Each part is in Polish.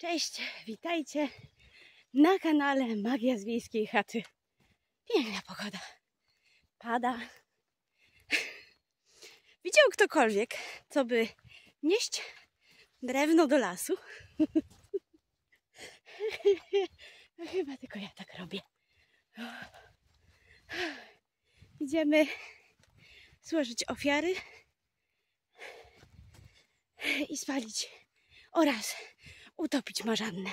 Cześć, witajcie na kanale Magia z Wiejskiej Chaty. Piękna pogoda, pada. Widział ktokolwiek, co by nieść drewno do lasu? No, chyba tylko ja tak robię. Idziemy złożyć ofiary i spalić oraz utopić marzannę.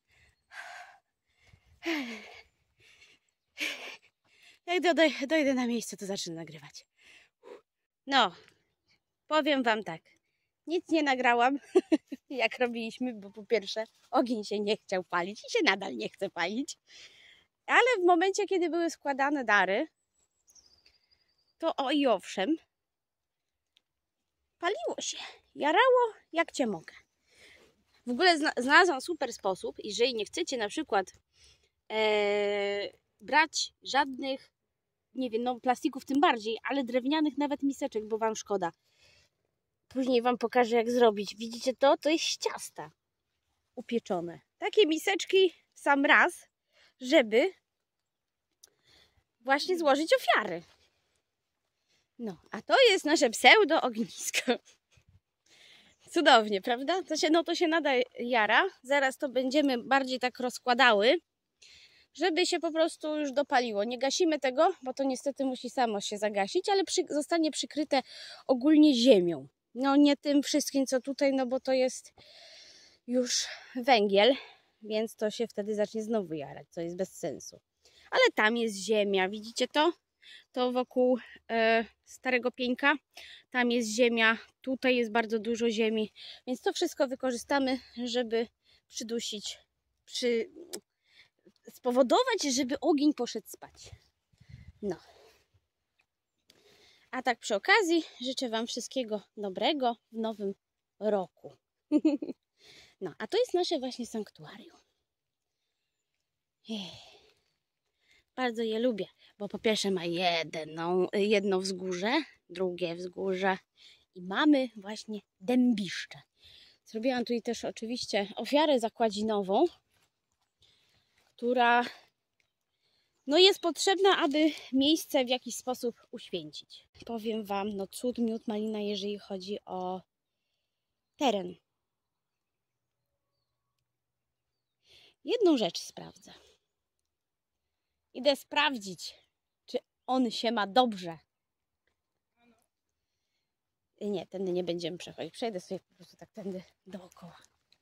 Jak dojdę na miejsce, to zacznę nagrywać. No, powiem wam tak. Nic nie nagrałam, jak robiliśmy, bo po pierwsze ogień się nie chciał palić i się nadal nie chce palić. Ale w momencie, kiedy były składane dary, to owszem, paliło się. Jarało jak cię mogę. W ogóle znalazłam super sposób, jeżeli nie chcecie na przykład brać żadnych, nie wiem, no plastików tym bardziej, ale drewnianych nawet miseczek, bo wam szkoda. Później wam pokażę, jak zrobić. Widzicie to? To jest z ciasta upieczone. Takie miseczki w sam raz, żeby właśnie złożyć ofiary. No, a to jest nasze pseudo ognisko. Cudownie, prawda? To się nada jara. Zaraz to będziemy bardziej tak rozkładały, żeby się po prostu już dopaliło. Nie gasimy tego, bo to niestety musi samo się zagasić, ale zostanie przykryte ogólnie ziemią. No nie tym wszystkim, co tutaj, no bo to jest już węgiel, więc to się wtedy zacznie znowu jarać, co jest bez sensu. Ale tam jest ziemia, widzicie to? To wokół starego pieńka, tam jest ziemia, tutaj jest bardzo dużo ziemi, więc to wszystko wykorzystamy, żeby przydusić, spowodować, żeby ogień poszedł spać. No. A tak przy okazji życzę wam wszystkiego dobrego w nowym roku. No, a to jest nasze właśnie sanktuarium. Bardzo je lubię, bo po pierwsze ma jedno wzgórze, drugie wzgórze i mamy właśnie dębiszcze. Zrobiłam tutaj też oczywiście ofiarę zakładzinową, która no jest potrzebna, aby miejsce w jakiś sposób uświęcić. Powiem wam, no cud, miód, malina, jeżeli chodzi o teren. Jedną rzecz sprawdzę. Idę sprawdzić, czy on się ma dobrze. Nie, tędy nie będziemy przechodzić. Przejdę sobie po prostu tak tędy dookoła.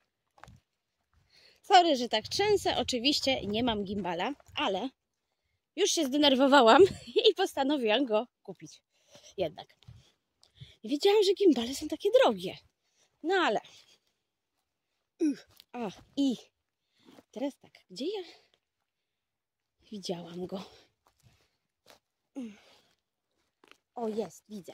Sorry, że tak trzęsę. Oczywiście nie mam gimbala, ale już się zdenerwowałam i postanowiłam go kupić. Jednak. Nie wiedziałam, że gimbale są takie drogie. No ale... I teraz tak, gdzie ja widziałam go? O, jest, widzę.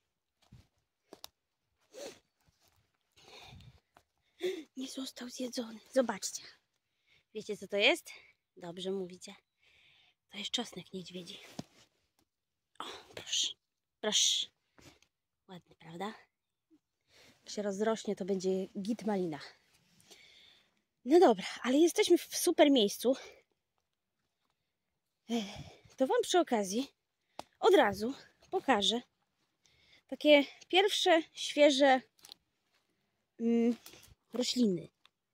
Nie został zjedzony. Zobaczcie. Wiecie, co to jest? Dobrze mówicie. To jest czosnek niedźwiedzi. O, proszę. Proszę. Ładny, prawda? Jak się rozrośnie, to będzie git malina. No dobra, ale jesteśmy w super miejscu. To wam przy okazji od razu pokażę takie pierwsze, świeże rośliny.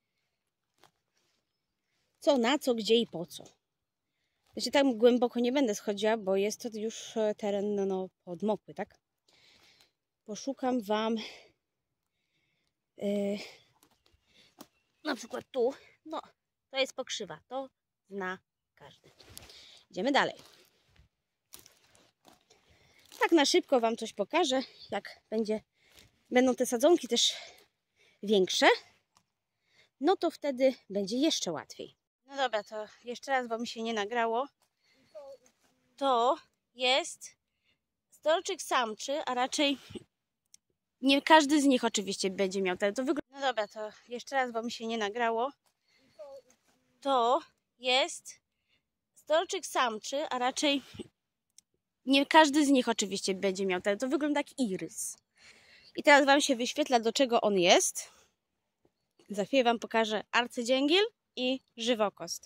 Co, na co, gdzie i po co. Ja się tam głęboko nie będę schodziła, bo jest to już teren podmokły, tak? Poszukam wam na przykład tu. No, to jest pokrzywa. To zna każdy. Idziemy dalej. Tak na szybko wam coś pokażę, jak będą te sadzonki też większe, no to wtedy będzie jeszcze łatwiej. No dobra, to jeszcze raz, bo mi się nie nagrało. To jest storczyk samczy, a raczej nie każdy z nich oczywiście będzie miał ten. No dobra, to jeszcze raz, bo mi się nie nagrało. To jest storczyk samczy, a raczej nie każdy z nich oczywiście będzie miał ten. To wygląda jak irys. I teraz wam się wyświetla, do czego on jest. Za chwilę Wam pokażę arcydzięgiel i żywokost.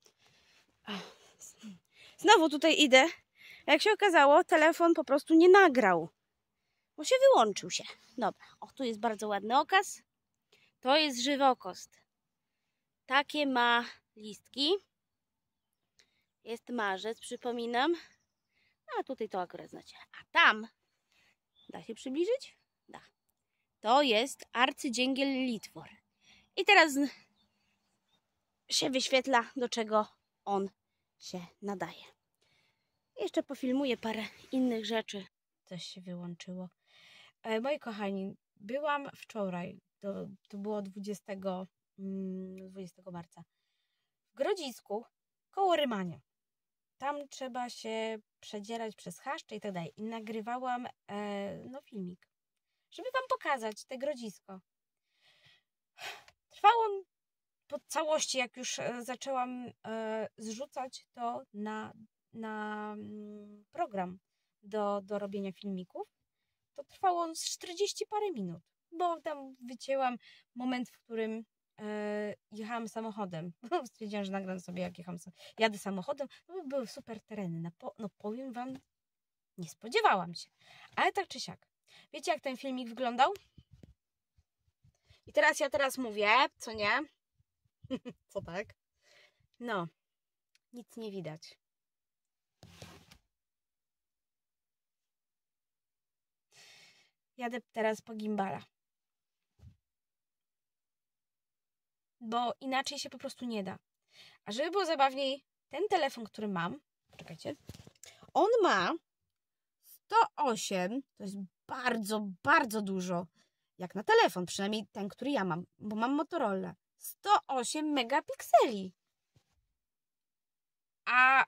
Znowu tutaj idę. Jak się okazało, telefon po prostu nie nagrał. Bo się wyłączył się. Dobra, o, tu jest bardzo ładny okaz. To jest żywokost. Takie ma listki. Jest marzec, przypominam. A tutaj to akurat znacie. A tam, da się przybliżyć? Da. To jest arcydzięgiel Litwor. I teraz się wyświetla, do czego on się nadaje. Jeszcze pofilmuję parę innych rzeczy. Coś się wyłączyło. Moi kochani, byłam wczoraj, to było 20 marca, w Grodzisku koło Rymania. Tam trzeba się przedzierać przez chaszcze i tak dalej. I nagrywałam filmik, żeby Wam pokazać te Grodzisko. Trwał on po całości, jak już zaczęłam zrzucać to na program do robienia filmików, to trwało on z 40 parę minut, bo tam wycięłam moment, w którym jechałam samochodem. Stwierdziłam, że nagram sobie, jak jadę samochodem, no bo były super tereny. No powiem Wam, nie spodziewałam się. Ale tak czy siak. Wiecie, jak ten filmik wyglądał? I teraz mówię, co nie? Co tak? No, nic nie widać. Jadę teraz po gimbala. Bo inaczej się po prostu nie da. A żeby było zabawniej, ten telefon, który mam, poczekajcie, on ma 108, to jest bardzo, bardzo dużo, jak na telefon, przynajmniej ten, który ja mam, bo mam Motorola. 108 megapikseli. A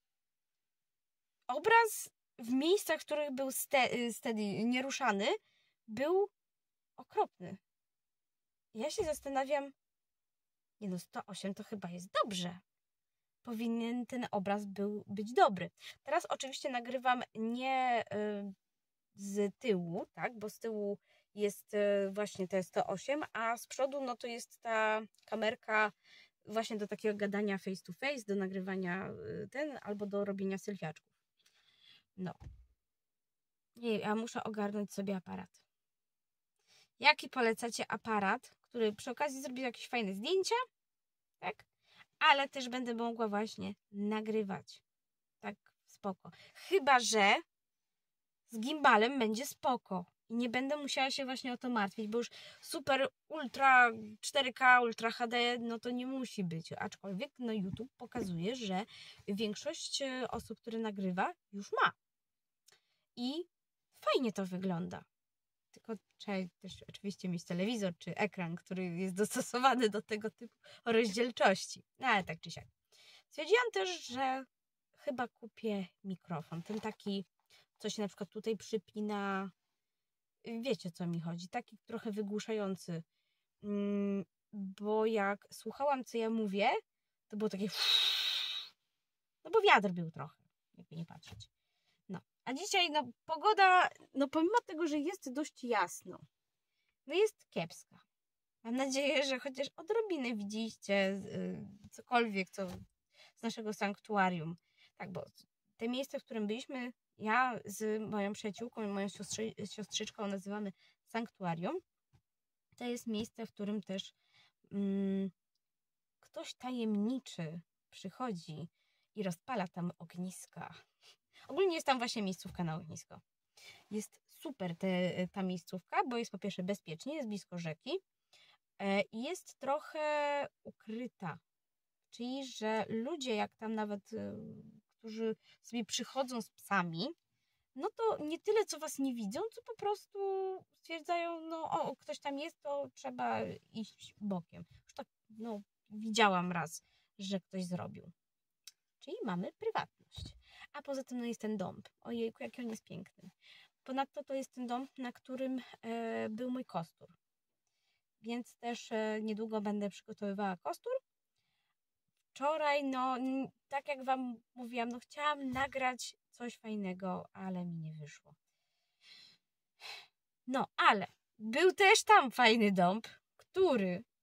obraz w miejscach, w których był steady, nieruszany, był okropny. Ja się zastanawiam, nie no, 108 to chyba jest dobrze. Powinien ten obraz być dobry. Teraz oczywiście nagrywam nie z tyłu, tak, bo z tyłu jest właśnie te 108, a z przodu no to jest ta kamerka właśnie do takiego gadania face to face, do nagrywania albo do robienia selfiaczków. No. Nie, ja muszę ogarnąć sobie aparat. Jaki polecacie aparat, który przy okazji zrobi jakieś fajne zdjęcia, tak? Ale też będę mogła właśnie nagrywać. Tak spoko. Chyba że z gimbalem będzie spoko. I nie będę musiała się właśnie o to martwić, bo już super ultra 4K, ultra HD, no to nie musi być. Aczkolwiek no YouTube pokazuje, że większość osób, które nagrywa, już ma. I fajnie to wygląda. Tylko trzeba też oczywiście mieć telewizor czy ekran, który jest dostosowany do tego typu rozdzielczości. No ale tak czy siak. Stwierdziłam też, że chyba kupię mikrofon. Ten taki, co się na przykład tutaj przypina. Wiecie, o co mi chodzi. Taki trochę wygłuszający. Bo jak słuchałam, co ja mówię, to było takie... No bo wiatr był trochę, jakby nie patrzeć. No. A dzisiaj no, pogoda, no pomimo tego, że jest dość jasno, no jest kiepska. Mam nadzieję, że chociaż odrobinę widzieliście cokolwiek co z naszego sanktuarium. Tak, bo te miejsce, w którym byliśmy, ja z moją przyjaciółką i moją siostrzyczką nazywamy sanktuarium. To jest miejsce, w którym też ktoś tajemniczy przychodzi i rozpala tam ogniska. Ogólnie jest tam właśnie miejscówka na ognisko. Jest super ta miejscówka, bo jest po pierwsze bezpiecznie, jest blisko rzeki i jest trochę ukryta. Czyli, że ludzie jak tam nawet, którzy sobie przychodzą z psami, no to nie tyle, co was nie widzą, co po prostu stwierdzają, no ktoś tam jest, to trzeba iść bokiem. Już tak, no, widziałam raz, że ktoś zrobił. Czyli mamy prywatność. A poza tym no, jest ten dąb. Ojejku, jaki on jest piękny. Ponadto to jest ten dąb, na którym był mój kostur. Więc też niedługo będę przygotowywała kostur. Wczoraj, no, tak jak wam mówiłam, no chciałam nagrać coś fajnego, ale mi nie wyszło. No, ale był też tam fajny dąb, który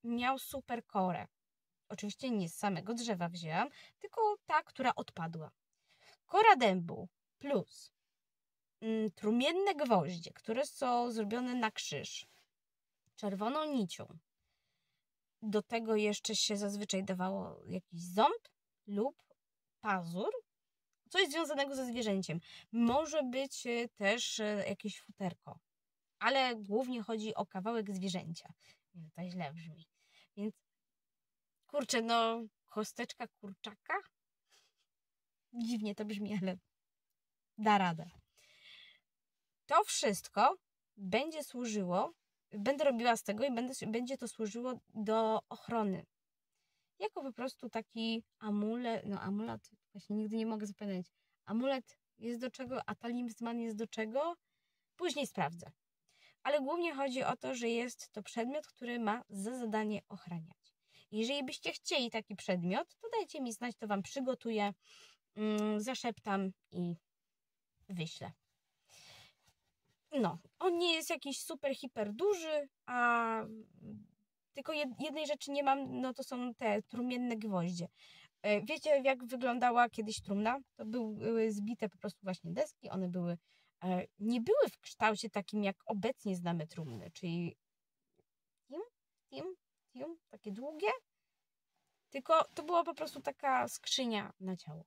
miał super korę. Oczywiście nie z samego drzewa wzięłam, tylko ta, która odpadła. Kora dębu plus trumienne gwoździe, które są zrobione na krzyż, czerwoną nicią. Do tego jeszcze się zazwyczaj dawało jakiś ząb lub pazur, coś związanego ze zwierzęciem. Może być też jakieś futerko, ale głównie chodzi o kawałek zwierzęcia. Nie, to źle brzmi. Więc kurczę, no kosteczka kurczaka? Dziwnie to brzmi, ale da radę. To wszystko będzie służyło, będę robiła z tego i będzie to służyło do ochrony. Jako po prostu taki amulet, no amulet, właśnie nigdy nie mogę zapamiętać. Amulet jest do czego, a talizman jest do czego? Później sprawdzę. Ale głównie chodzi o to, że jest to przedmiot, który ma za zadanie ochraniać. Jeżeli byście chcieli taki przedmiot, to dajcie mi znać, to Wam przygotuję, zaszeptam i wyślę. No, on nie jest jakiś super, hiper duży, a tylko jednej rzeczy nie mam, no to są te trumienne gwoździe. Wiecie, jak wyglądała kiedyś trumna? To były zbite po prostu właśnie deski, one nie były w kształcie takim, jak obecnie znamy trumny, czyli takie długie, tylko to była po prostu taka skrzynia na ciało.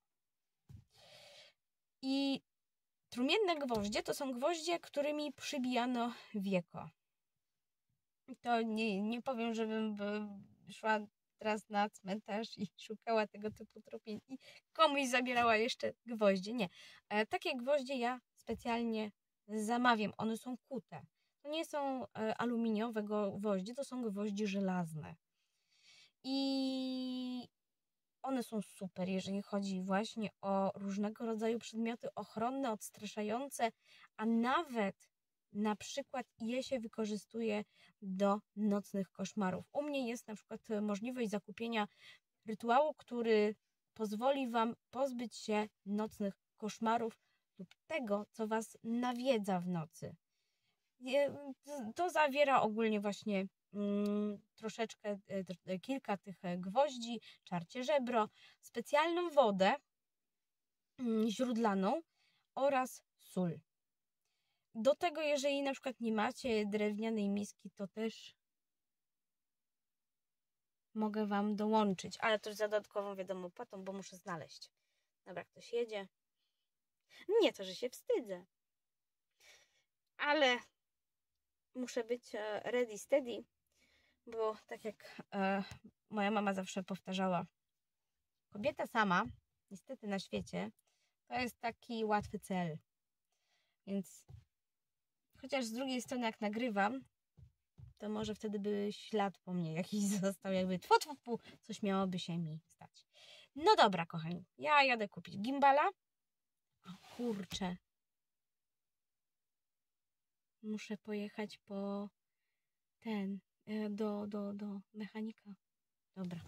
I trumienne gwoździe to są gwoździe, którymi przybijano wieko. To nie powiem, żebym szła teraz na cmentarz i szukała tego typu tropień i komuś zabierała jeszcze gwoździe. Nie. Takie gwoździe ja specjalnie zamawiam. One są kute. To nie są aluminiowe gwoździe, to są gwoździe żelazne. I one są super, jeżeli chodzi właśnie o różnego rodzaju przedmioty ochronne, odstraszające, a nawet na przykład je się wykorzystuje do nocnych koszmarów. U mnie jest na przykład możliwość zakupienia rytuału, który pozwoli Wam pozbyć się nocnych koszmarów lub tego, co Was nawiedza w nocy. To zawiera ogólnie właśnie troszeczkę, kilka tych gwoździ, czarcie żebro, specjalną wodę źródlaną oraz sól. Do tego, jeżeli na przykład nie macie drewnianej miski, to też mogę Wam dołączyć, ale to już za dodatkową wiadomo płatą, bo muszę znaleźć. Dobra, ktoś jedzie. Nie to, że się wstydzę, ale muszę być ready, steady, bo tak jak moja mama zawsze powtarzała, kobieta sama, niestety na świecie, to jest taki łatwy cel. Więc chociaż z drugiej strony jak nagrywam, to może wtedy by ślad po mnie jakiś został, jakby coś miałoby się mi stać. No dobra, kochani, ja jadę kupić gimbala. O kurczę. Muszę pojechać po do mechanika. Dobra.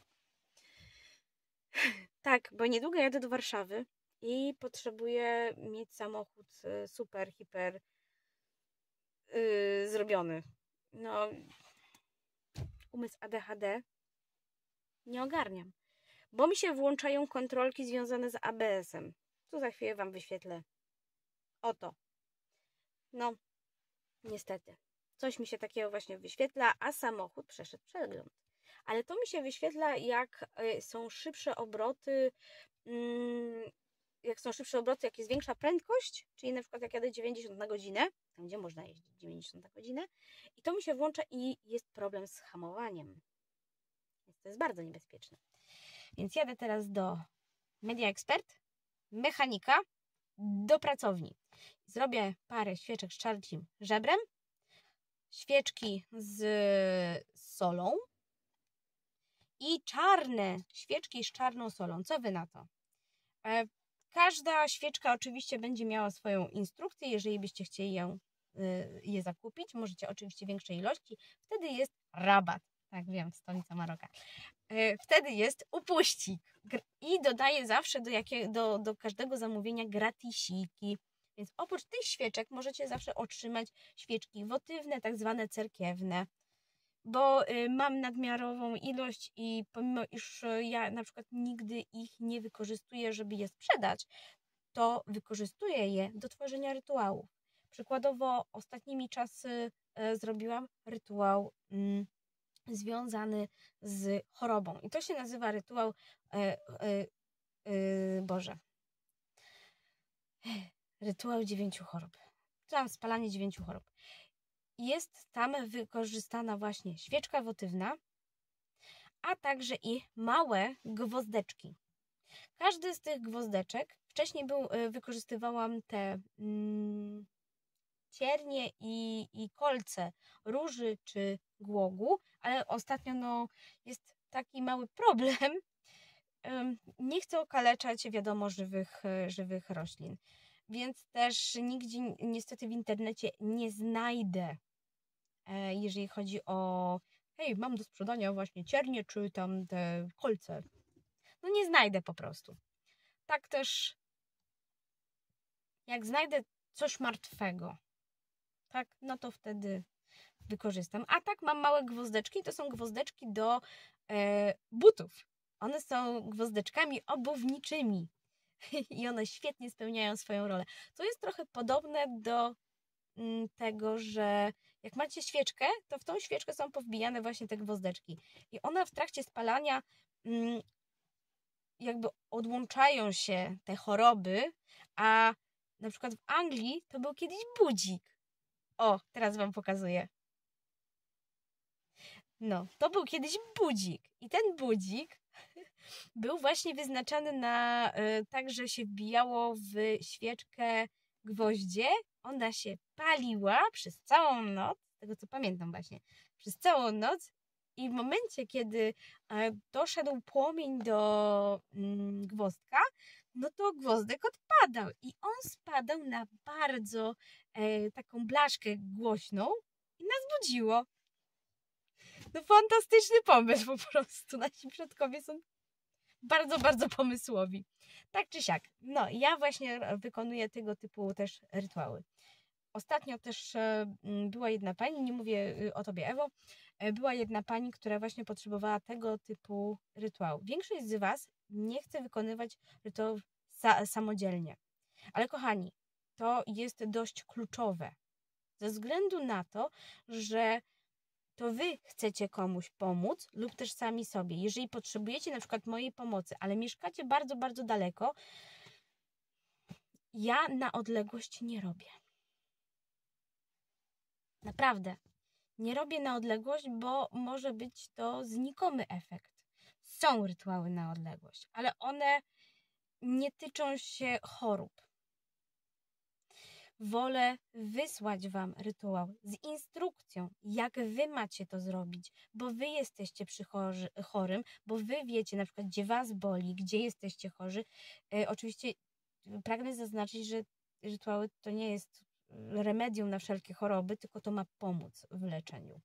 Tak, bo niedługo jadę do Warszawy i potrzebuję mieć samochód super, hiper zrobiony. No, umysł ADHD nie ogarniam, bo mi się włączają kontrolki związane z ABS-em. Tu za chwilę Wam wyświetlę. Oto. No, niestety. Coś mi się takiego właśnie wyświetla, a samochód przeszedł przegląd. Ale to mi się wyświetla, jak są szybsze obroty, jak jest większa prędkość, czyli na przykład jak jadę 90 na godzinę, tam gdzie można jeździć 90 na godzinę, i to mi się włącza i jest problem z hamowaniem. Więc to jest bardzo niebezpieczne. Więc jadę teraz do Media Expert, mechanika, do pracowni. Zrobię parę świeczek z czarcim żebrem, świeczki z solą i czarne świeczki z czarną solą. Co Wy na to? Każda świeczka oczywiście będzie miała swoją instrukcję, jeżeli byście chcieli je zakupić. Możecie oczywiście większej ilości. Wtedy jest rabat. Tak wiem, stolica Maroka. Wtedy jest upuścik. I dodaję zawsze do każdego zamówienia gratisiki. Więc oprócz tych świeczek możecie zawsze otrzymać świeczki wotywne, tak zwane cerkiewne. bo mam nadmiarową ilość i pomimo iż ja na przykład nigdy ich nie wykorzystuję, żeby je sprzedać, to wykorzystuję je do tworzenia rytuałów. Przykładowo ostatnimi czasy zrobiłam rytuał związany z chorobą i to się nazywa rytuał Boże. Rytuał 9 chorób. Tam spalanie 9 chorób. Jest tam wykorzystana właśnie świeczka wotywna, a także i małe gwozdeczki. Każdy z tych gwozdeczek, wcześniej wykorzystywałam te ciernie i kolce róży czy głogu, ale ostatnio jest taki mały problem. Nie chcę okaleczać, wiadomo, żywych roślin. Więc też nigdzie niestety w internecie nie znajdę, jeżeli chodzi o hej, mam do sprzedania właśnie ciernie czy tam te kolce. No nie znajdę po prostu. Tak też jak znajdę coś martwego, tak, no to wtedy wykorzystam. A tak mam małe gwozdeczki, to są gwozdeczki do butów. One są gwozdeczkami obuwniczymi i one świetnie spełniają swoją rolę. To jest trochę podobne do tego, że jak macie świeczkę, to w tą świeczkę są powbijane właśnie te gwozdeczki. I one w trakcie spalania jakby odłączają się te choroby, a na przykład w Anglii to był kiedyś budzik. O, teraz wam pokazuję. No, to był kiedyś budzik. I ten budzik był właśnie wyznaczany na tak, że się wbijało w świeczkę gwoździe. Ona się paliła przez całą noc, z tego co pamiętam właśnie, przez całą noc. I w momencie, kiedy doszedł płomień do gwozdka, no to gwozdek odpadał. I on spadał na bardzo taką blaszkę głośną i nas budziło. No fantastyczny pomysł po prostu. Nasi przodkowie są bardzo, bardzo pomysłowi. Tak czy siak. No, ja właśnie wykonuję tego typu też rytuały. Ostatnio też była jedna pani, nie mówię o tobie, Ewo, była jedna pani, która właśnie potrzebowała tego typu rytuału. Większość z was nie chce wykonywać rytuałów samodzielnie. Ale kochani, to jest dość kluczowe. Ze względu na to, że to wy chcecie komuś pomóc lub też sami sobie. Jeżeli potrzebujecie na przykład mojej pomocy, ale mieszkacie bardzo, bardzo daleko, ja na odległość nie robię. Naprawdę. Nie robię na odległość, bo może być to znikomy efekt. Są rytuały na odległość, ale one nie tyczą się chorób. Wolę wysłać wam rytuał z instrukcją, jak wy macie to zrobić, bo wy jesteście przy chorym, bo wy wiecie na przykład, gdzie was boli, gdzie jesteście chorzy. Oczywiście pragnę zaznaczyć, że rytuały to nie jest remedium na wszelkie choroby, tylko to ma pomóc w leczeniu.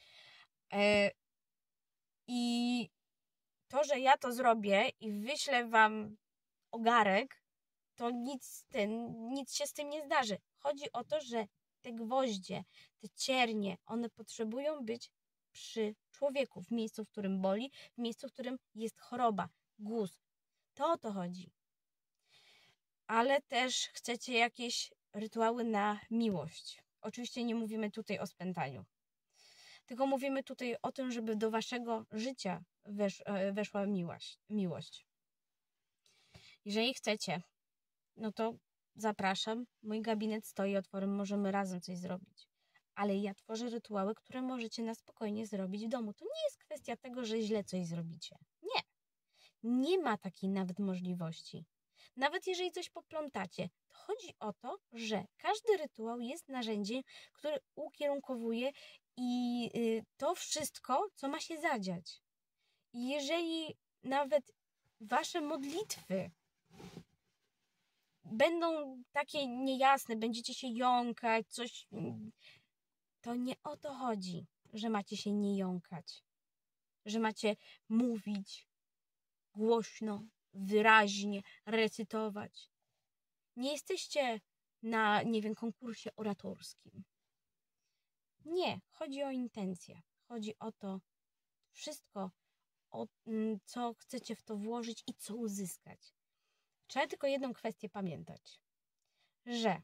I to, że ja to zrobię i wyślę wam ogarek, to nic się z tym nie zdarzy. Chodzi o to, że te gwoździe, te ciernie, one potrzebują być przy człowieku, w miejscu, w którym boli, w miejscu, w którym jest choroba, guz. To o to chodzi. Ale też chcecie jakieś rytuały na miłość. Oczywiście nie mówimy tutaj o spętaniu. Tylko mówimy tutaj o tym, żeby do waszego życia weszła miłość. Jeżeli chcecie, no to zapraszam. Mój gabinet stoi otworem, możemy razem coś zrobić. Ale ja tworzę rytuały, które możecie na spokojnie zrobić w domu. To nie jest kwestia tego, że źle coś zrobicie. Nie. Nie ma takiej nawet możliwości. Nawet jeżeli coś poplątacie, to chodzi o to, że każdy rytuał jest narzędziem, które ukierunkowuje i to wszystko, co ma się zadziać. I jeżeli nawet wasze modlitwy będą takie niejasne, będziecie się jąkać, coś, to nie o to chodzi, że macie się nie jąkać, że macie mówić głośno, wyraźnie, recytować. Nie jesteście na, nie wiem, konkursie oratorskim. Nie, chodzi o intencje. chodzi o to wszystko, co chcecie w to włożyć i co uzyskać. Trzeba tylko jedną kwestię pamiętać, że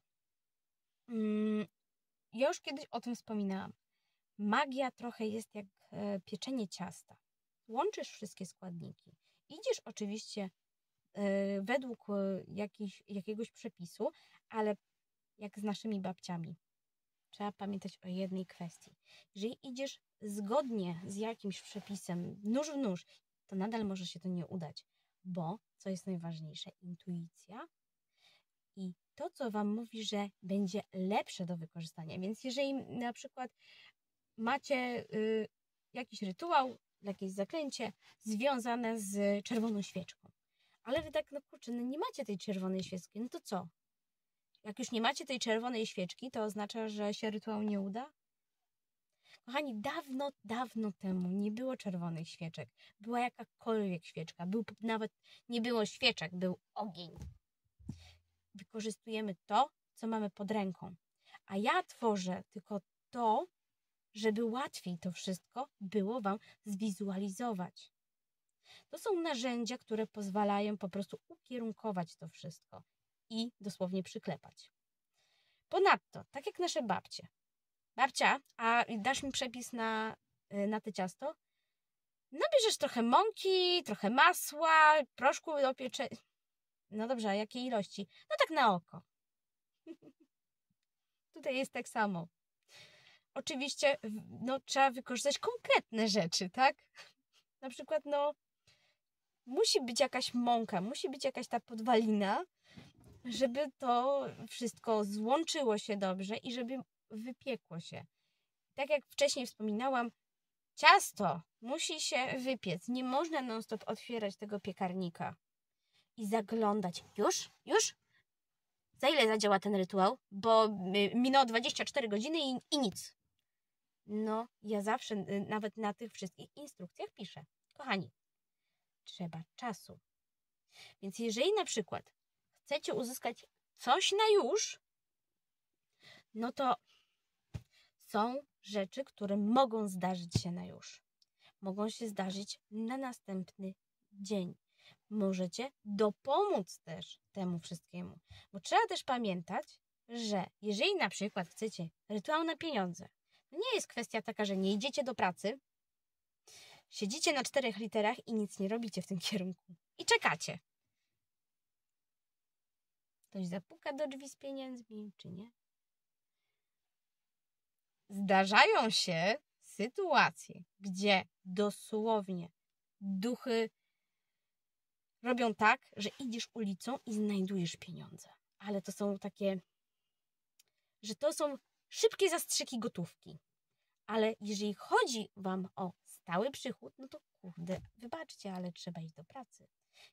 ja już kiedyś o tym wspominałam. Magia trochę jest jak pieczenie ciasta. Łączysz wszystkie składniki. Idziesz oczywiście według jakiegoś przepisu, ale jak z naszymi babciami. Trzeba pamiętać o jednej kwestii. Jeżeli idziesz zgodnie z jakimś przepisem, nóż w nóż, to nadal może się to nie udać, bo, co jest najważniejsze, intuicja i to, co Wam mówi, że będzie lepsze do wykorzystania. Więc jeżeli na przykład macie jakiś rytuał, jakieś zaklęcie związane z czerwoną świeczką, ale Wy tak, no kurczę, no nie macie tej czerwonej świeczki, no to co? Jak już nie macie tej czerwonej świeczki, to oznacza, że się rytuał nie uda? Kochani, dawno, dawno temu nie było czerwonych świeczek. Była jakakolwiek świeczka. Nawet nie było świeczek, był ogień. Wykorzystujemy to, co mamy pod ręką. A ja tworzę tylko to, żeby łatwiej to wszystko było Wam zwizualizować. To są narzędzia, które pozwalają po prostu ukierunkować to wszystko i dosłownie przyklepać. Ponadto, tak jak nasze babcie. Babcia, a dasz mi przepis na te ciasto? Nabierzesz trochę mąki, trochę masła, proszku do pieczenia. No dobrze, a jakiej ilości? No tak na oko. Tutaj jest tak samo. Oczywiście trzeba wykorzystać konkretne rzeczy, tak? Na przykład musi być jakaś mąka, musi być jakaś ta podwalina, żeby to wszystko złączyło się dobrze i żeby wypiekło się. Tak jak wcześniej wspominałam, ciasto musi się wypiec. Nie można non-stop otwierać tego piekarnika i zaglądać. Już? Za ile zadziała ten rytuał? Bo minęło 24 godziny i nic. No, ja zawsze nawet na tych wszystkich instrukcjach piszę. Kochani, trzeba czasu. Więc jeżeli na przykład chcecie uzyskać coś na już, no to są rzeczy, które mogą zdarzyć się na już. Mogą się zdarzyć na następny dzień. Możecie dopomóc też temu wszystkiemu. Bo trzeba też pamiętać, że jeżeli na przykład chcecie rytuał na pieniądze, to nie jest kwestia taka, że nie idziecie do pracy, siedzicie na 4 literach i nic nie robicie w tym kierunku. I czekacie. Ktoś zapuka do drzwi z pieniędzmi, czy nie? Zdarzają się sytuacje, gdzie dosłownie duchy robią tak, że idziesz ulicą i znajdujesz pieniądze. Ale to są takie, że to są szybkie zastrzyki gotówki. Ale jeżeli chodzi Wam o stały przychód, no to kurde, wybaczcie, ale trzeba iść do pracy.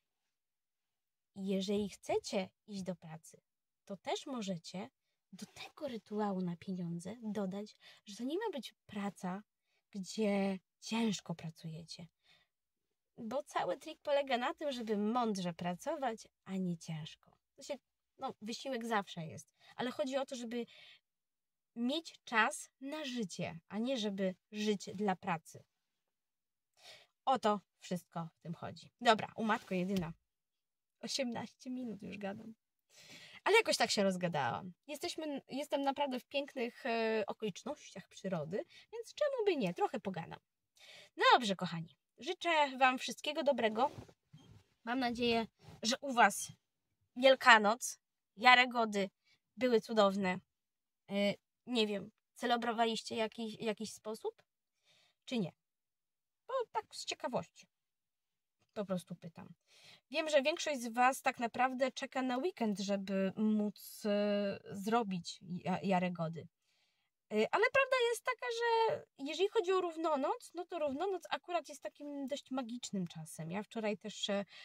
I jeżeli chcecie iść do pracy, to też możecie do tego rytuału na pieniądze dodać, że to nie ma być praca, gdzie ciężko pracujecie. Bo cały trik polega na tym, żeby mądrze pracować, a nie ciężko. Wysiłek zawsze jest, ale chodzi o to, żeby mieć czas na życie, a nie żeby żyć dla pracy. O to wszystko w tym chodzi. Dobra, matko jedyna. 18 minut już gadam. Ale jakoś tak się rozgadałam. Jestem naprawdę w pięknych okolicznościach przyrody, więc czemu by nie? Trochę pogadam. No dobrze, kochani. Życzę Wam wszystkiego dobrego. Mam nadzieję, że u Was Wielkanoc, Jaregody były cudowne. Nie wiem, celebrowaliście jakiś sposób? Czy nie? Bo tak z ciekawości. Po prostu pytam. Wiem, że większość z Was tak naprawdę czeka na weekend, żeby móc zrobić Jaregody. Ale prawda jest taka, że jeżeli chodzi o równonoc, no to równonoc akurat jest takim dość magicznym czasem. Ja wczoraj też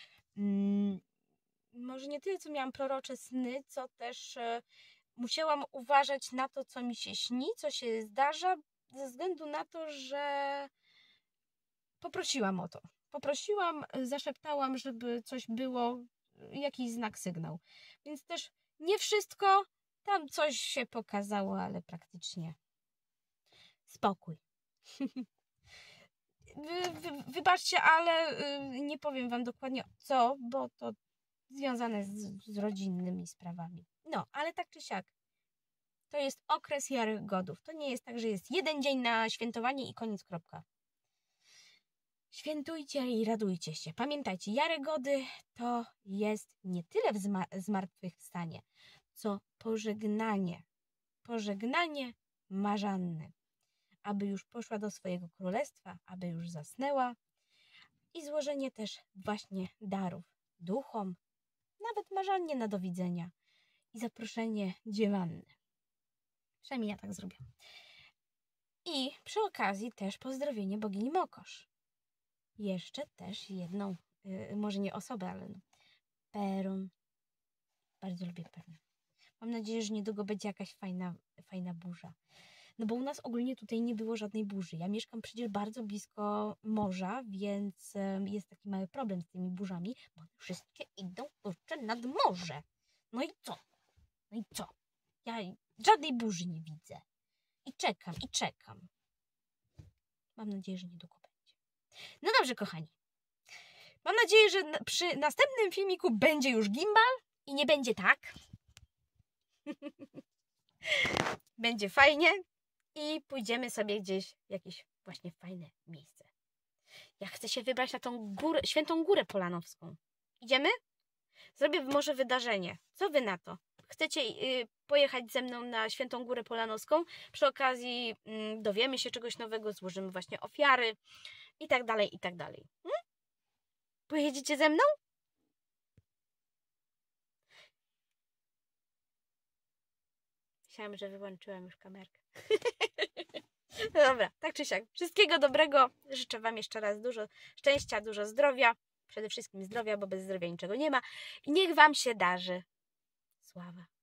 może nie tyle, co miałam prorocze sny, co też musiałam uważać na to, co mi się śni, co się zdarza, ze względu na to, że poprosiłam o to. Zaszeptałam, żeby coś było, jakiś znak, sygnał. Więc też nie wszystko, tam coś się pokazało, ale praktycznie spokój. wybaczcie, ale nie powiem Wam dokładnie co, bo to związane z rodzinnymi sprawami. No, ale tak czy siak, to jest okres Jary Godów. To nie jest tak, że jest jeden dzień na świętowanie i koniec, kropka. Świętujcie i radujcie się. Pamiętajcie, Jary Gody to jest nie tyle zmartwychwstanie, co pożegnanie. Pożegnanie Marzanny. Aby już poszła do swojego królestwa, aby już zasnęła. I złożenie też właśnie darów duchom, nawet Marzannie na do widzenia. I zaproszenie dziewanny. Przynajmniej ja tak zrobię. I przy okazji też pozdrowienie bogini Mokosz. Jeszcze też jedną, może nie osobę, ale Perun. Bardzo lubię Perun. Mam nadzieję, że niedługo będzie jakaś fajna burza. No bo u nas ogólnie tutaj nie było żadnej burzy. Ja mieszkam przecież bardzo blisko morza, więc jest taki mały problem z tymi burzami, bo wszystkie idą kurczę nad morze. No i co? No i co? Ja żadnej burzy nie widzę. I czekam. Mam nadzieję, że niedługo będzie. No dobrze, kochani. Mam nadzieję, że przy następnym filmiku będzie już gimbal i nie będzie tak. Będzie fajnie i pójdziemy sobie gdzieś w jakieś właśnie fajne miejsce. Ja chcę się wybrać na tą górę, Świętą Górę Polanowską. Idziemy? Zrobię może wydarzenie. Co wy na to? Chcecie pojechać ze mną na Świętą Górę Polanowską? Przy okazji dowiemy się czegoś nowego, złożymy właśnie ofiary i tak dalej, i tak dalej. Pojedziecie ze mną? Myślałam, że wyłączyłam już kamerkę. No dobra, tak czy siak. Wszystkiego dobrego. Życzę Wam jeszcze raz dużo szczęścia, dużo zdrowia. Przede wszystkim zdrowia, bo bez zdrowia niczego nie ma. I niech Wam się darzy. Sława.